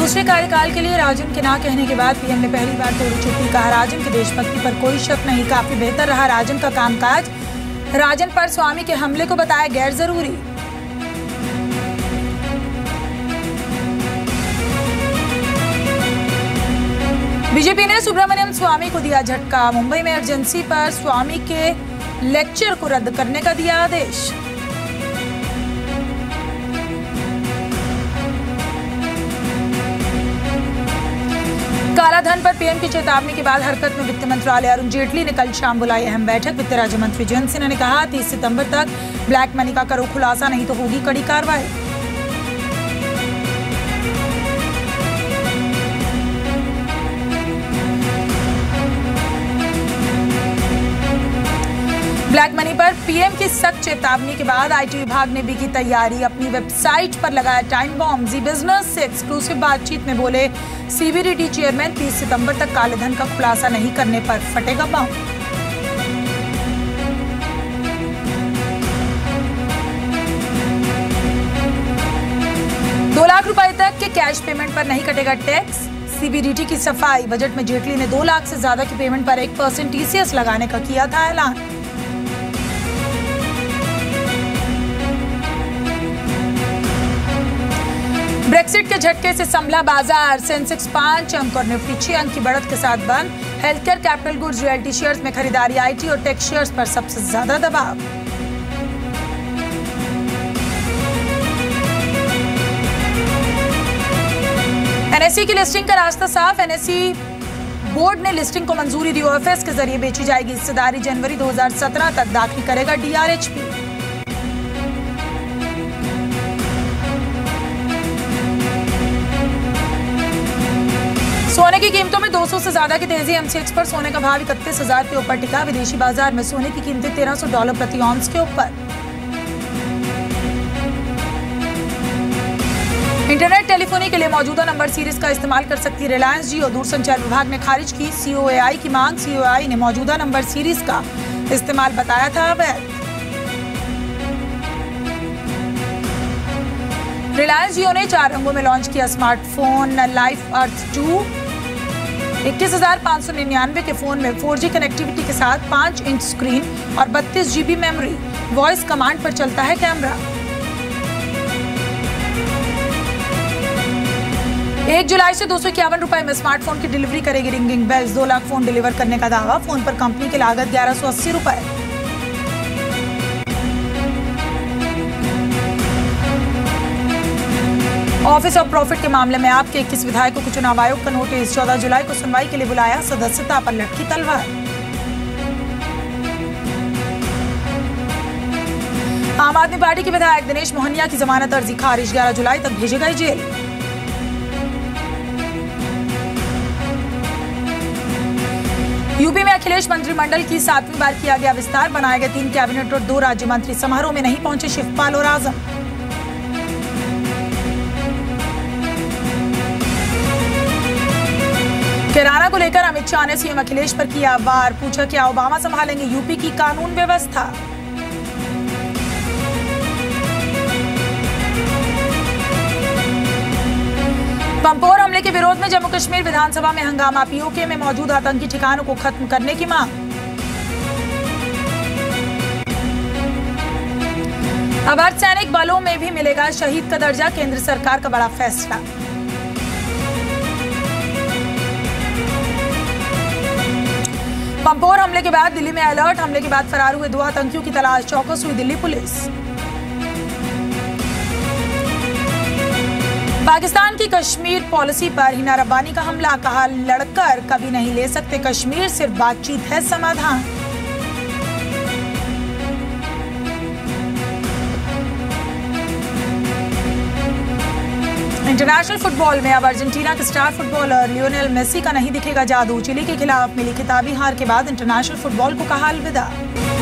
दूसरे कार्यकाल के लिए राजन के ना कहने के बाद पीएम ने पहली बार तोड़ी चुप्पी। कहा, राजन की देशभक्ति पर कोई शक नहीं, काफी बेहतर रहा राजन का कामकाज। राजन पर स्वामी के हमले को बताया गैर जरूरी। बीजेपी ने सुब्रमण्यम स्वामी को दिया झटका। मुंबई में इमरजेंसी पर स्वामी के लेक्चर को रद्द करने का दिया आदेश। कालाधन पर पीएम की चेतावनी के बाद हरकत में वित्त मंत्रालय। अरुण जेटली ने कल शाम बुलाई अहम बैठक। वित्त राज्य मंत्री जयंत सिन्हा ने कहा, 30 सितंबर तक ब्लैक मनी का करो खुलासा, नहीं तो होगी कड़ी कार्रवाई। ब्लैक मनी पर पीएम की सख्त चेतावनी के बाद आईटी विभाग ने भी की तैयारी। अपनी वेबसाइट पर लगाया टाइम बॉम्ब। जी बिजनेस से एक्सक्लूसिव बातचीत में बोले सीबीडीटी चेयरमैन, 30 सितंबर तक कालेधन का खुलासा नहीं करने पर फटेगा बम। ₹2 लाख तक के कैश पेमेंट पर नहीं कटेगा टैक्स। सीबीडीटी की सफाई। बजट में जेटली ने 2 लाख से ज्यादा की पेमेंट पर 1% टीसीएस लगाने का किया था ऐलान। ब्रेक्सिट के झटके से संभला बाजार। सेंसेक्स 5 अंक और निफ्टी 6 अंक की बढ़त के साथ बंद। Healthcare, capital goods, realty shares में खरीदारी। आईटी और टेक शेयर्स पर सबसे ज्यादा दबाव। एनएसई की लिस्टिंग का रास्ता साफ। एनएसई बोर्ड ने लिस्टिंग को मंजूरी दी। ओएफएस के जरिए बेची जाएगी हिस्सेदारी। जनवरी 2017 तक दाखिल करेगा डीआरएचपी। सोने की कीमतों में 200 से ज्यादा की तेजी। एमसीएक्स पर सोने का भाव 31,000 के ऊपर टिका। विदेशी बाजार में सोने की कीमतें $1300 प्रति औंस के ऊपर। इंटरनेट टेलीफोनी के लिए मौजूदा नंबर सीरीज का इस्तेमाल कर सकती रिलायंस जियो। दूरसंचार विभाग ने खारिज की सीओएआई की मांग। सीओएआई ने मौजूदा नंबर सीरीज का इस्तेमाल बताया था अवैध। रिलायंस जियो ने 4 रंगों में लॉन्च किया स्मार्टफोन लाइफ अर्थ 2। 21,599 के फोन में 4G कनेक्टिविटी के साथ 5 इंच स्क्रीन और 32 GB मेमोरी। वॉइस कमांड पर चलता है कैमरा। 1 जुलाई से ₹251 में स्मार्टफोन की डिलीवरी करेगी ringing bells. 2 lakh phone deliver करने का दावा। फोन पर कंपनी की लागत ₹1180। ऑफिस ऑफ प्रॉफिट के मामले में आपके 21 विधायकों को चुनाव आयोग का नोटिस। 14 जुलाई को सुनवाई के लिए बुलाया। सदस्यता पर लटकी तलवार। आम आदमी पार्टी के विधायक दिनेश मोहनिया की जमानत अर्जी खारिज। 11 जुलाई तक भेजे गए जेल। यूपी में अखिलेश मंत्रिमंडल की 7वीं बार किया गया विस्तार। बनाए गए 3 कैबिनेट और 2 राज्य मंत्री। समारोह में नहीं पहुंचे शिवपाल और आजम। कैराना को लेकर अमित शाह ने सीएम अखिलेश पर किया वार। पूछा, क्या ओबामा संभालेंगे यूपी की कानून व्यवस्था? पंपोर हमले के विरोध में जम्मू कश्मीर विधानसभा में हंगामा। पीओके में मौजूद आतंकी ठिकानों को खत्म करने की मांग। अब अर्धसैनिक बलों में भी मिलेगा शहीद का दर्जा। केंद्र सरकार का बड़ा फैसला। पंपोर हमले के बाद दिल्ली में अलर्ट। हमले के बाद फरार हुए 2 आतंकियों की तलाश। चौकस हुई दिल्ली पुलिस। पाकिस्तान की कश्मीर पॉलिसी पर हिना रब्बानी का हमला। कहा, लड़कर कभी नहीं ले सकते कश्मीर, सिर्फ बातचीत है समाधान। इंटरनेशनल फुटबॉल में अब अर्जेंटीना के स्टार फुटबॉलर लियोनेल मेसी का नहीं दिखेगा जादू। चिली के खिलाफ मिली खिताबी हार के बाद इंटरनेशनल फुटबॉल को कहा अलविदा।